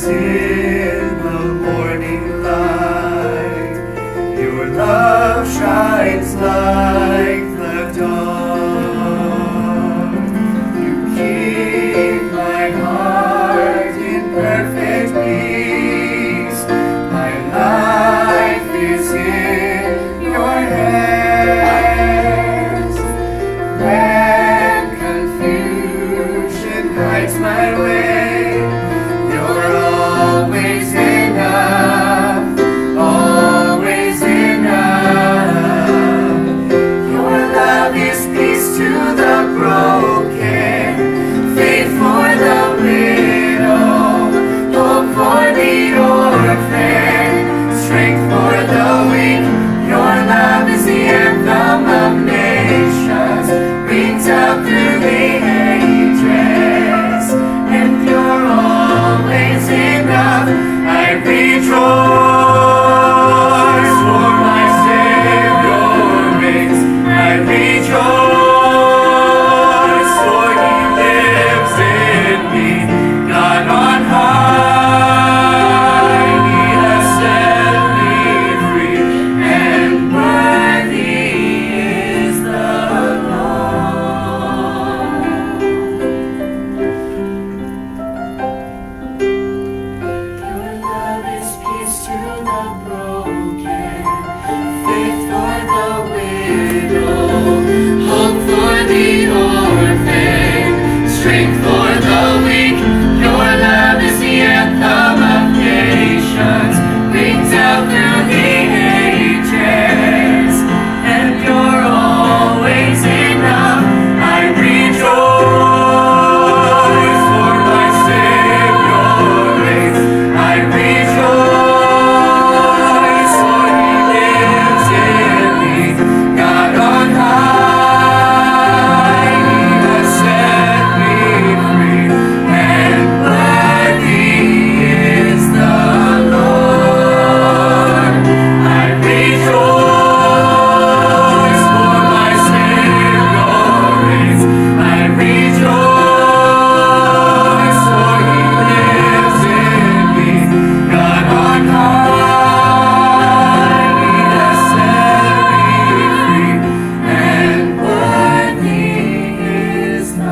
in the morning light. Your love shines like the dawn. You keep my heart in perfect peace. My life is in your hands. When confusion hides my way, you're always enough, always enough. Your love is peace to the broken, faith for the widow, hope for the orphan, strength for the weak. Your love is the anthem of nations, rings out through the ages, and you're always enough. I rejoice, for my Savior reigns. I rejoice, for He lives in me. God on high, He has set me free, and worthy is the Lord. Your love is peace to the broken, faith for the widow, hope for the orphan, strength for the weak. Your love is the anthem of nations, rings out through the ages, and you're always enough. I rejoice, for my Savior reigns. I rejoice, for He lives in me. God on high, He has set me free, and worthy is the Lord. I rejoice, for my Savior reigns. I rejoice, for He lives in me. God on high, He has set me free, and worthy is the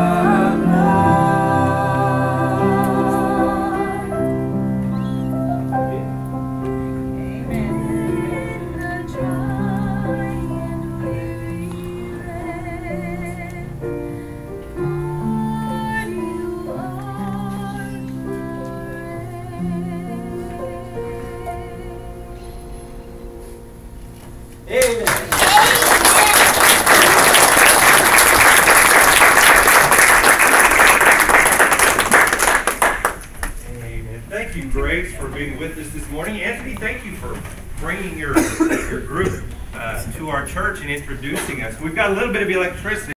Amen. Thank you, Grace, for being with us this morning. Anthony, thank you for bringing your group to our church and introducing us. We've got a little bit of electricity.